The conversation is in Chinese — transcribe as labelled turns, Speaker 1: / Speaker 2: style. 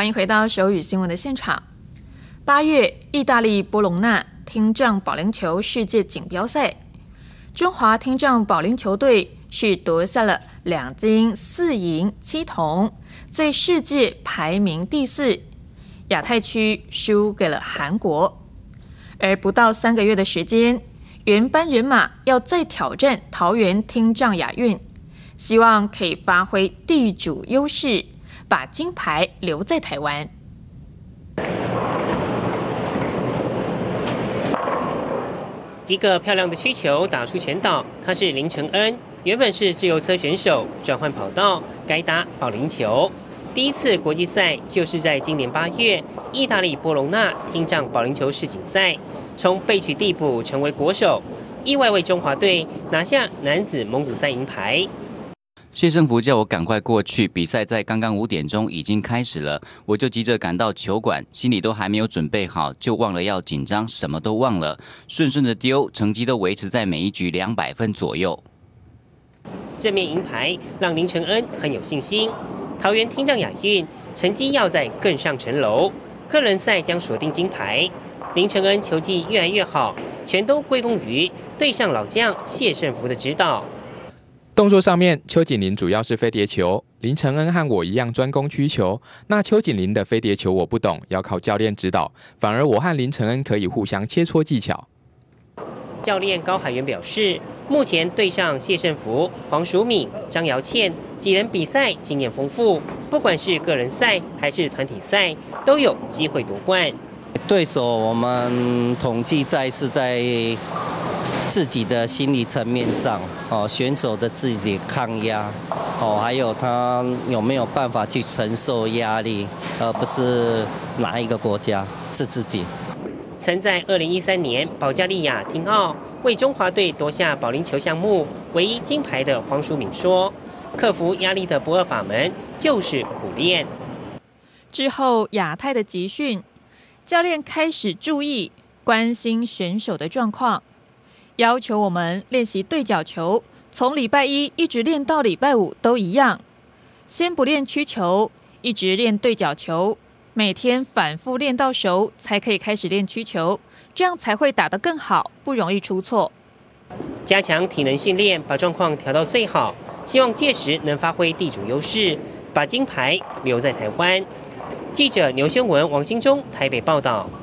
Speaker 1: 欢迎回到手语新闻的现场。8月，意大利波隆纳听障保龄球世界锦标赛，中华听障保龄球队是夺下了2金4银7铜，在世界排名第4，亚太区输给了韩国。而不到3个月的时间，原班人马要再挑战桃园听障亚运，希望可以发挥地主优势，把金牌留在台湾。
Speaker 2: 一个漂亮的曲球打出全岛，他是林承恩，原本是自由车选手，转换跑道改打保龄球。第一次国际赛就是在今年8月，意大利波隆纳听障保龄球世锦赛，从被取递补成为国手，意外为中华队拿下男子蒙组赛银牌。
Speaker 3: 谢胜福叫我赶快过去，比赛在刚刚5点钟已经开始了，我就急着赶到球馆，心里都还没有准备好，就忘了要紧张，什么都忘了，顺的丢，成绩都维持在每一局200分左右。
Speaker 2: 这面银牌让林承恩很有信心，桃园听障亚运成绩要再更上层楼，个人赛将锁定金牌。林承恩球技越来越好，全都归功于队上老将谢胜福的指导。
Speaker 4: 动作上面，邱锦麟主要是飞碟球，林承恩和我一样专攻曲球。那邱锦麟的飞碟球我不懂，要靠教练指导，反而我和林承恩可以互相切磋技巧。
Speaker 2: 教练高海源表示，目前队上谢胜福、黄淑敏、张瑶倩几人比赛经验丰富，不管是个人赛还是团体赛，都有机会夺冠。
Speaker 5: 对手我们统计在是在自己的心理层面上，选手的自己的抗压，还有他有没有办法去承受压力，而不是哪一个国家，是自己。
Speaker 2: 曾在2013年保加利亚听奥为中华队夺下保龄球项目唯一金牌的黄淑敏说，克服压力的不二法门就是苦练。
Speaker 1: 之后亚太的集训，教练开始注意关心选手的状况，要求我们练习对角球，从礼拜1一直练到礼拜5都一样。先不练曲球，一直练对角球，每天反复练到熟，才可以开始练曲球，这样才会打得更好，不容易出错。
Speaker 2: 加强体能训练，把状况调到最好，希望届时能发挥地主优势，把金牌留在台湾。记者牛宣文、王兴忠台北报道。